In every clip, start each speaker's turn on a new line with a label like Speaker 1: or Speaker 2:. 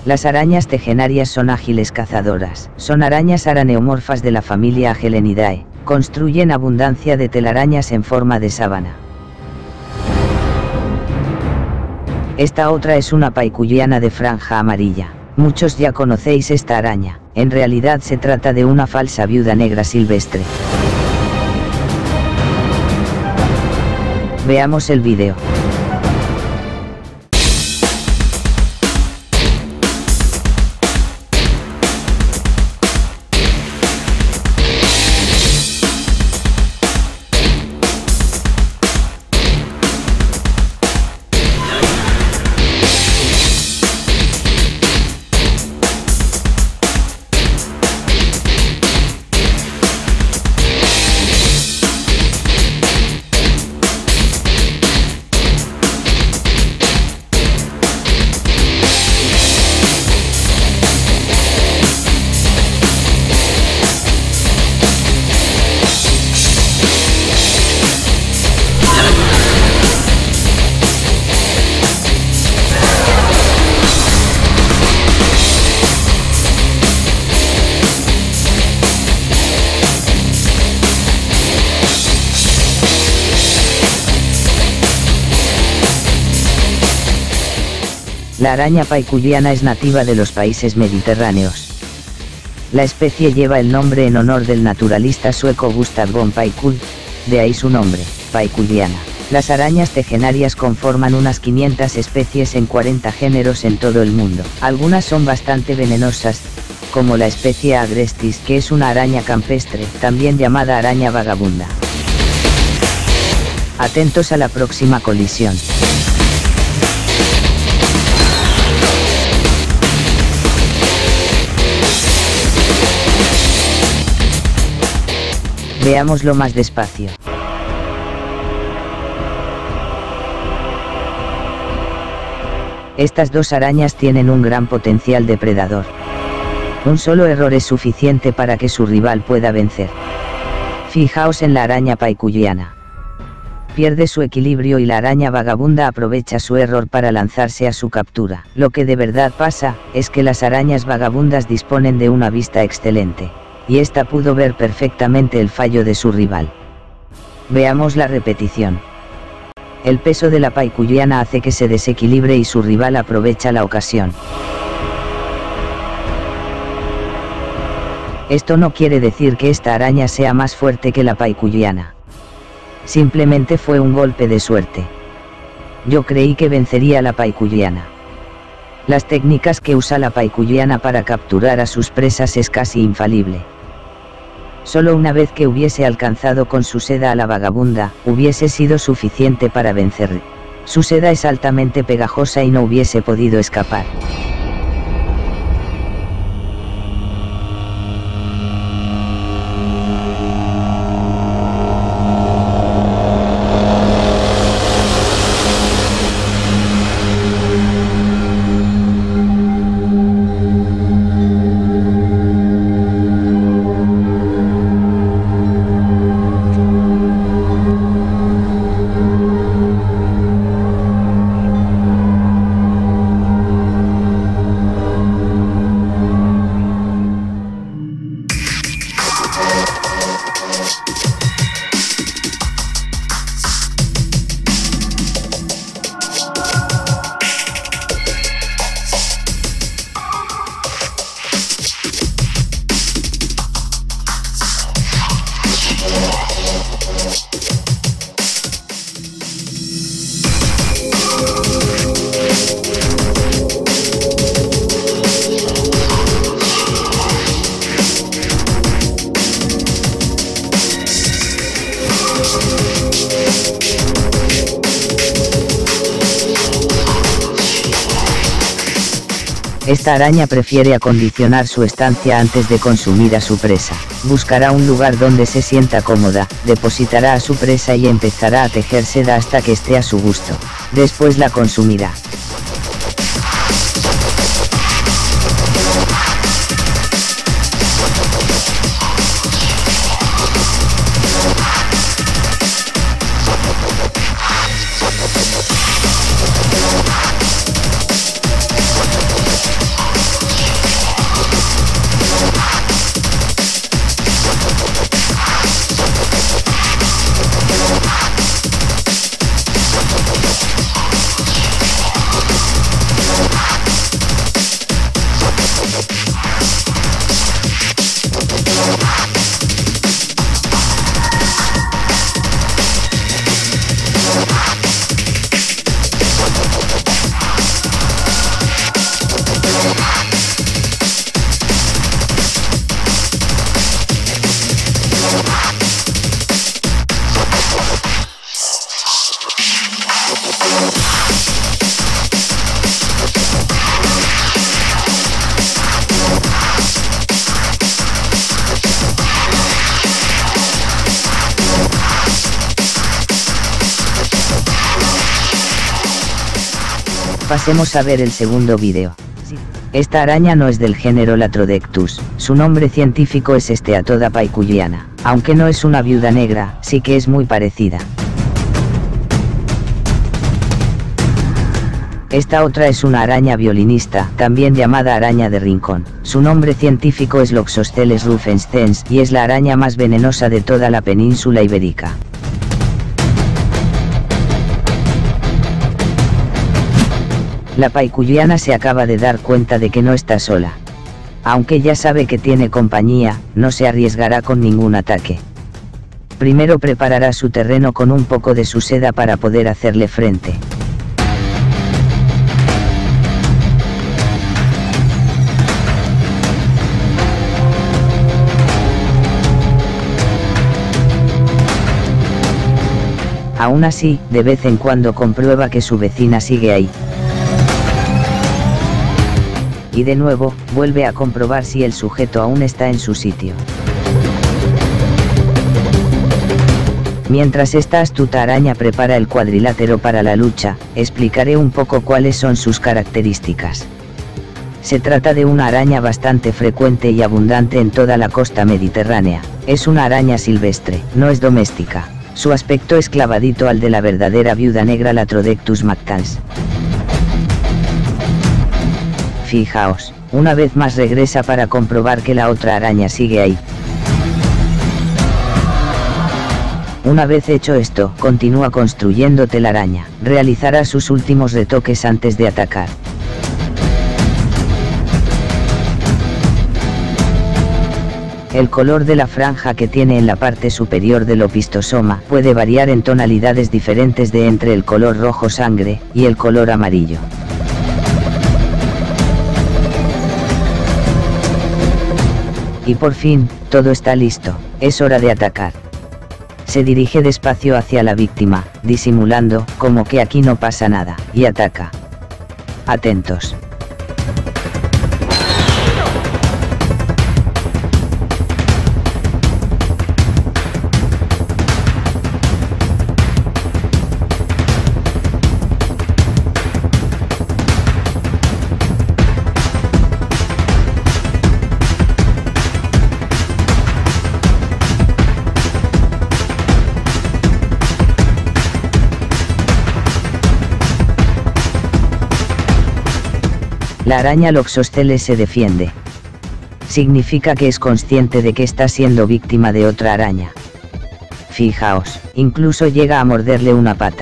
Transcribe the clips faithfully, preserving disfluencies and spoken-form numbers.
Speaker 1: Las arañas tejenarias son ágiles cazadoras. Son arañas araneomorfas de la familia Agelenidae. Construyen abundancia de telarañas en forma de sábana. Esta otra es una paikuyana de franja amarilla. Muchos ya conocéis esta araña. En realidad se trata de una falsa viuda negra silvestre. Veamos el vídeo. La araña paikuyana es nativa de los países mediterráneos. La especie lleva el nombre en honor del naturalista sueco Gustav von Paikull, de ahí su nombre, paikuyana. Las arañas tejenarias conforman unas quinientas especies en cuarenta géneros en todo el mundo. Algunas son bastante venenosas, como la especie Agrestis, que es una araña campestre, también llamada araña vagabunda. Atentos a la próxima colisión. Veámoslo más despacio. Estas dos arañas tienen un gran potencial depredador. Un solo error es suficiente para que su rival pueda vencer. Fijaos en la araña paikuyana. Pierde su equilibrio y la araña vagabunda aprovecha su error para lanzarse a su captura. Lo que de verdad pasa, es que las arañas vagabundas disponen de una vista excelente. Y esta pudo ver perfectamente el fallo de su rival. Veamos la repetición. El peso de la paikuyana hace que se desequilibre y su rival aprovecha la ocasión. Esto no quiere decir que esta araña sea más fuerte que la paikuyana. Simplemente fue un golpe de suerte. Yo creí que vencería a la paikuyana. Las técnicas que usa la paikuyana para capturar a sus presas es casi infalible. Solo una vez que hubiese alcanzado con su seda a la vagabunda, hubiese sido suficiente para vencerle. Su seda es altamente pegajosa y no hubiese podido escapar. Esta araña prefiere acondicionar su estancia antes de consumir a su presa. Buscará un lugar donde se sienta cómoda, depositará a su presa y empezará a tejer seda hasta que esté a su gusto. Después la consumirá. Pasemos a ver el segundo vídeo. Esta araña no es del género Latrodectus, su nombre científico es Steatoda paikuyana, aunque no es una viuda negra, sí que es muy parecida. Esta otra es una araña violinista, también llamada araña de rincón. Su nombre científico es Loxosceles rufescens y es la araña más venenosa de toda la península ibérica. La paikuyana se acaba de dar cuenta de que no está sola. Aunque ya sabe que tiene compañía, no se arriesgará con ningún ataque. Primero preparará su terreno con un poco de su seda para poder hacerle frente. Aún así, de vez en cuando comprueba que su vecina sigue ahí. Y de nuevo, vuelve a comprobar si el sujeto aún está en su sitio. Mientras esta astuta araña prepara el cuadrilátero para la lucha, explicaré un poco cuáles son sus características. Se trata de una araña bastante frecuente y abundante en toda la costa mediterránea. Es una araña silvestre, no es doméstica. Su aspecto es clavadito al de la verdadera viuda negra Latrodectus mactans. Fijaos, una vez más regresa para comprobar que la otra araña sigue ahí. Una vez hecho esto, continúa construyendo telaraña. Realizará sus últimos retoques antes de atacar. El color de la franja que tiene en la parte superior del opistosoma puede variar en tonalidades diferentes de entre el color rojo sangre y el color amarillo. Y por fin, todo está listo, es hora de atacar. Se dirige despacio hacia la víctima, disimulando, como que aquí no pasa nada, y ataca. Atentos. La araña Loxosceles se defiende. Significa que es consciente de que está siendo víctima de otra araña. Fijaos, incluso llega a morderle una pata.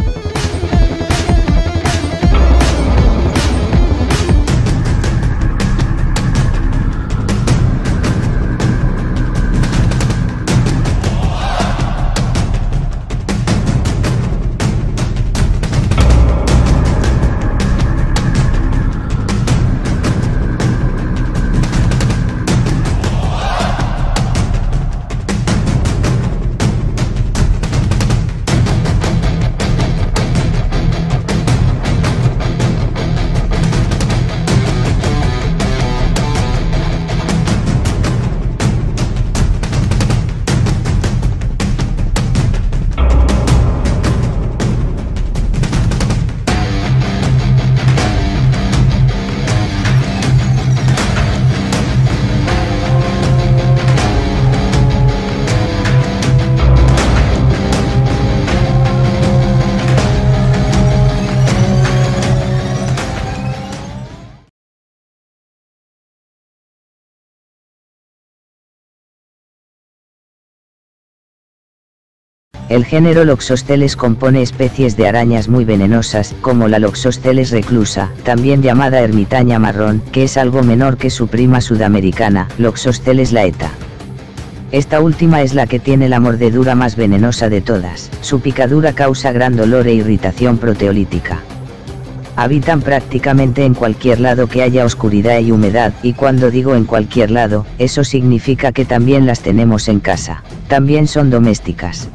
Speaker 1: El género Loxosceles compone especies de arañas muy venenosas, como la Loxosceles reclusa, también llamada ermitaña marrón, que es algo menor que su prima sudamericana, Loxosceles laeta. Esta última es la que tiene la mordedura más venenosa de todas, su picadura causa gran dolor e irritación proteolítica. Habitan prácticamente en cualquier lado que haya oscuridad y humedad, y cuando digo en cualquier lado, eso significa que también las tenemos en casa. También son domésticas.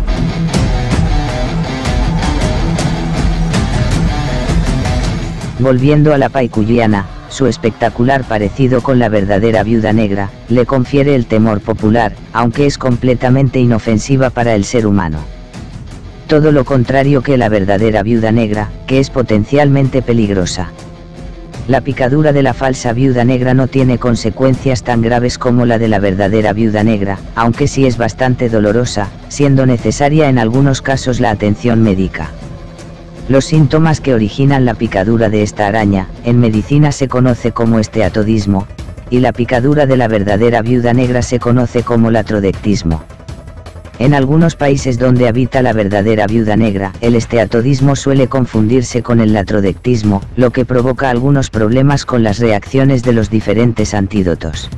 Speaker 1: Volviendo a la paikuyana, su espectacular parecido con la verdadera viuda negra, le confiere el temor popular, aunque es completamente inofensiva para el ser humano. todo lo contrario que la verdadera viuda negra, que es potencialmente peligrosa. La picadura de la falsa viuda negra no tiene consecuencias tan graves como la de la verdadera viuda negra, aunque sí es bastante dolorosa, siendo necesaria en algunos casos la atención médica. Los síntomas que originan la picadura de esta araña, en medicina se conoce como esteatodismo, y la picadura de la verdadera viuda negra se conoce como latrodectismo. En algunos países donde habita la verdadera viuda negra, el esteatodismo suele confundirse con el latrodectismo, lo que provoca algunos problemas con las reacciones de los diferentes antídotos.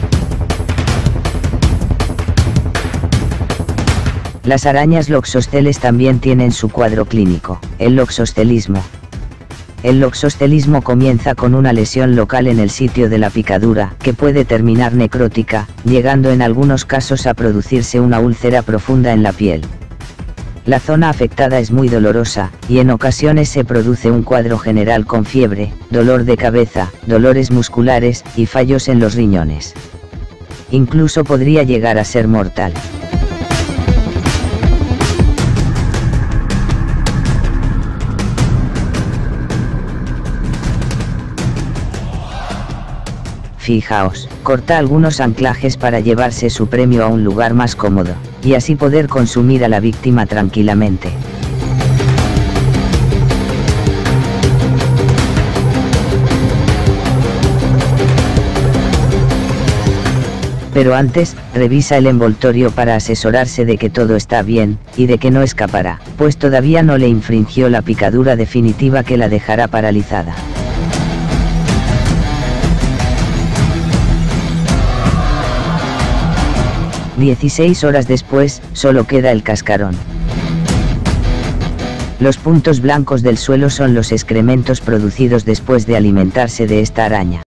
Speaker 1: Las arañas loxosteles también tienen su cuadro clínico, el loxostelismo. El loxostelismo comienza con una lesión local en el sitio de la picadura, que puede terminar necrótica, llegando en algunos casos a producirse una úlcera profunda en la piel. La zona afectada es muy dolorosa, y en ocasiones se produce un cuadro general con fiebre, dolor de cabeza, dolores musculares, y fallos en los riñones. Incluso podría llegar a ser mortal. Fijaos, corta algunos anclajes para llevarse su premio a un lugar más cómodo, y así poder consumir a la víctima tranquilamente. Pero antes, revisa el envoltorio para asesorarse de que todo está bien, y de que no escapará, pues todavía no le infringió la picadura definitiva que la dejará paralizada. dieciséis horas después, solo queda el cascarón. Los puntos blancos del suelo son los excrementos producidos después de alimentarse de esta araña.